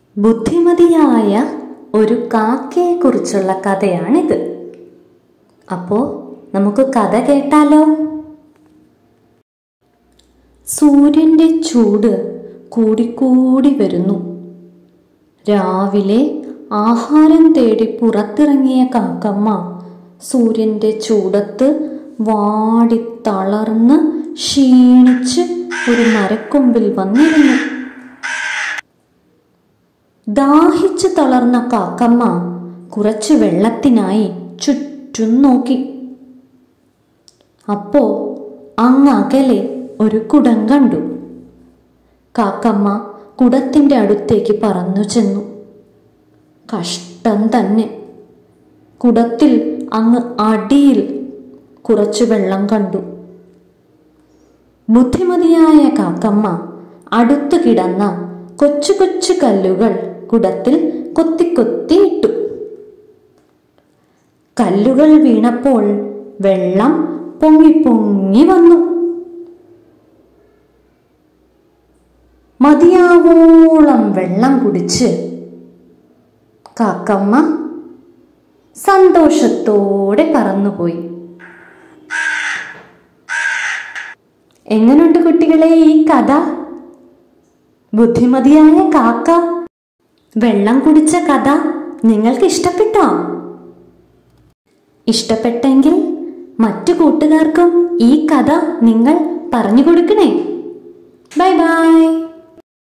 ബുദ്ധിമതിയായ ഒരു കാക്കയെക്കുറിച്ചുള്ള കഥയാണിത്. അപ്പോൾ നമുക്ക് കഥ കേട്ടാലോ? സൂര്യൻ്റെ ചൂട് കൂടിക്കൂടി വരുന്നു. രാവിലെ ആഹാരം തേടി പുറത്തിറങ്ങിയ കാക്കമ്മ സൂര്യൻ്റെ ചൂടത്ത് വാടി തളർന്ന് ക്ഷീണിച്ച് ഒരു മരക്കൊമ്പിൽ വന്നിരുന്നു. ദാഹിച്ചു തളർന്ന കാക്കമ്മ കുറച്ച് വെള്ളത്തിനായി ചുറ്റും നോക്കി. അപ്പോ അങ്ങകലെ ഒരു കുടം കണ്ടു. കാക്കമ്മ കുടത്തിൻ്റെ അടുത്തേക്ക് പറന്നു ചെന്നു. കഷ്ടം തന്നെ. കുടത്തിൽ അങ്ങ് അടിയിൽ കുറച്ച് വെള്ളം കണ്ടു. ബുദ്ധിമതിയായ കാക്കമ്മ അടുത്തു കിടന്ന കൊച്ചു കൊച്ചു കല്ലുകൾ കുടത്തിൽ കൊത്തിക്കൊത്തിയിട്ടു. കല്ലുകൾ വീണപ്പോൾ വെള്ളം പൊങ്ങി പൊങ്ങി വന്നു. മതിയാവോളം വെള്ളം കുടിച്ച് കാക്കമ്മ സന്തോഷത്തോടെ പറന്നുപോയി. എങ്ങനെയുണ്ട് കുട്ടികളെ ഈ കഥ? ബുദ്ധിമതിയായ കാക്ക വെള്ളം കുടിച്ച കഥ നിങ്ങൾക്ക് ഇഷ്ടപ്പെട്ടോ? ഇഷ്ടപ്പെട്ടെങ്കിൽ മറ്റു കൂട്ടുകാർക്കും ഈ കഥ നിങ്ങൾ പറഞ്ഞു കൊടുക്കണേ. Bye by.